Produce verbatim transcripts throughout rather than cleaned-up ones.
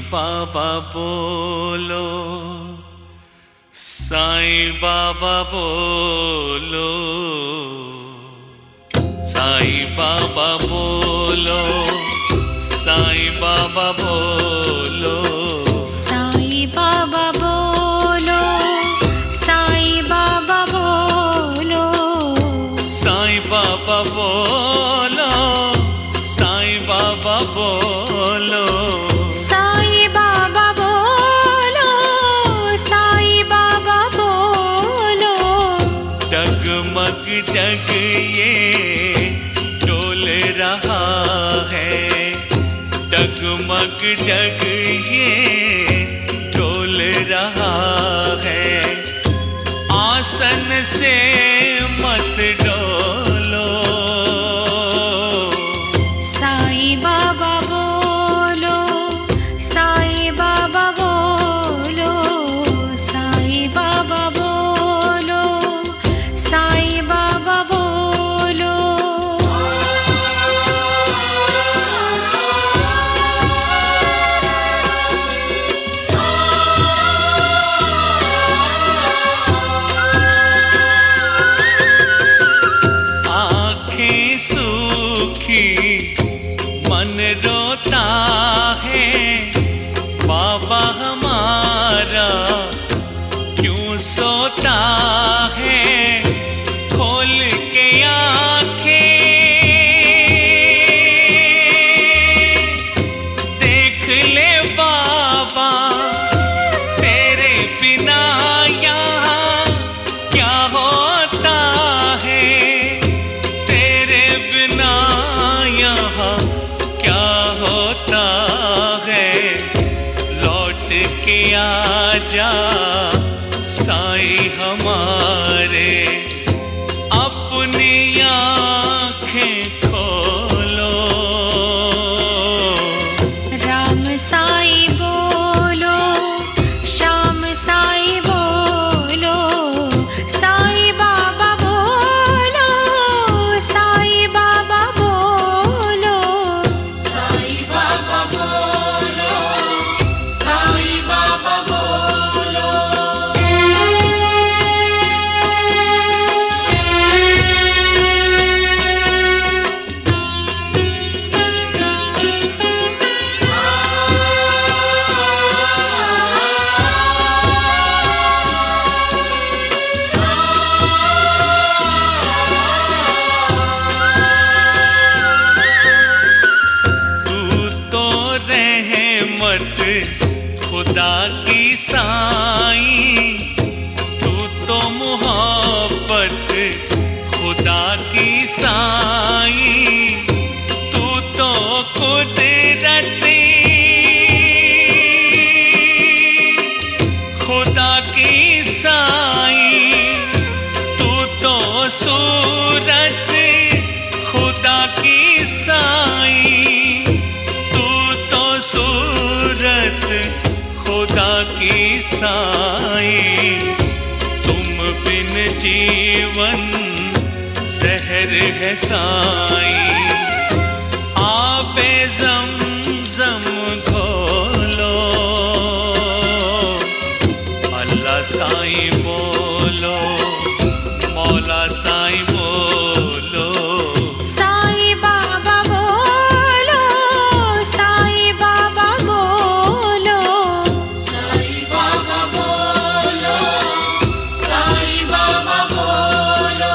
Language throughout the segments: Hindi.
बाबा बोलो, साईं बाबा बोलो, साईं बाबा बोलो, साईं बाबा बोलो, साईं बाबा बोलो, साईं बाबा बोलो, साईं बाबा बोलो, साईं बाबा बोलो, साईं बाबा बोलो, साईं बाबा बोलो। डगमग जग ये डोल रहा है, डगमग जग ये डोल रहा है। आसन से मत डोलो, साईं बाबा बोलो, साईं बाबा बोलो, साईं बाबा बोलो, साईं बाबा बोलो। आँखें सूखी मन रोता है, बाबा हमारा क्यों सोता है। खोल के आँखें देख ले बाबा, तेरे बिना यहाँ क्या होता है, तेरे बिना यहाँ क्या होता है। लौट के आजा साईं हमारे, अपनी आँखें खोलो। राम साईं बोलो, श्याम साईं बोलो, साईं बाबा बोलो, साईं बाबा बोलो, साईं बाबा बोलो, साईं बाबा बोलो। तू तो रहमत खुदा की साईं, तू तो मोहब्बत खुदा की साईं, तू तो कुदरत खुदा की साईं, तू तो सूरत खुदा की साईं, तू तो सूरत खुदा की साईं। तुम बिन जीवन जहर है साईं, आबे ज़मज़म घोलो। अल्लाह साईं बोलो, मौला साईं बोलो, साईं बाबा बोलो, साईं बाबा बोलो, साईं बाबा बोलो, साईं बाबा बोलो।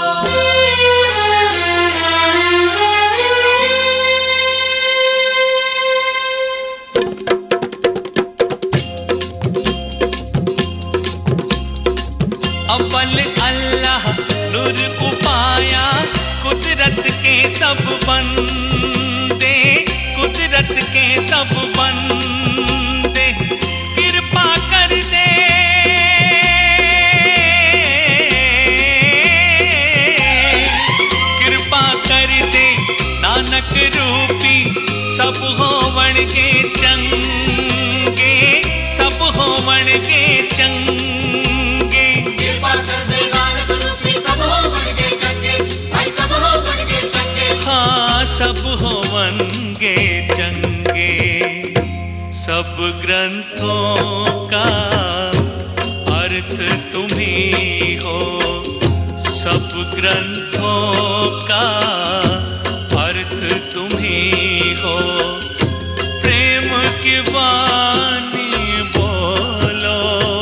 अव्वल अल्लाह नूर उपाया, कुदरत के सब बंदे, कुदरत के सब बंदे कृपा कर दे। कृपा कर दे नानक रूपी, सब होवण के चंगे, सब होवण के चंगे। कृपा कर दे नानक रूपी, सब हो बन के चंगे, भाई सब हो बन के चंगे। हाँ सब होवनगे चंगे, सब तुम्ही हो, सब ग्रंथों का अर्थ तुम्ही हो, प्रेम की वाणी बोलो।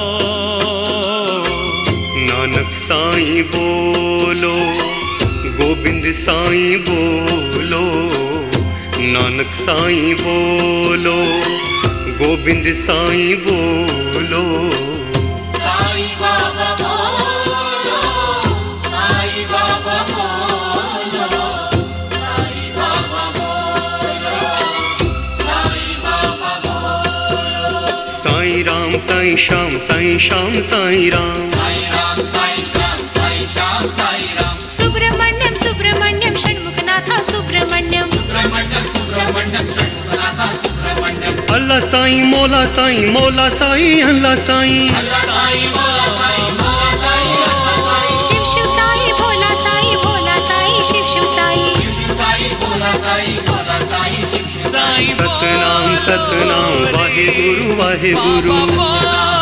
नानक साईं बोलो, गोविंद साईं बोलो, नानक साईं बोलो, गोविंद साईं बोलो। साईं बाबा बोलो, साईं बाबा बोलो, साईं बाबा बोलो, साईं बाबा बोलो। साईं राम साईं श्याम साईं श्याम साईं राम, साईं राम साईं श्याम साईं श्याम साईं राम। सुब्रमण्यम सुब्रमण्यम षण्मुखनाथा सुब्रमण्यम, सुब्रमण्यम सुब्रमण्यम षण्मुखनाथा सुब्रमण्यम। अल्लाह साईं मौला साईं मौला साईं अल्लाह साईं, साईं मौला साईं मौला साईं अल्लाह साईं। शिव शिव साई भोला साई भोला साई शिव शिव साई, शिव शिव साईं भोला साईं भोला साईं शिव शिव साईं सतनाम बोलो सतनाम रे वाहे गुरु वाहे बाबा गुरु। बोलो।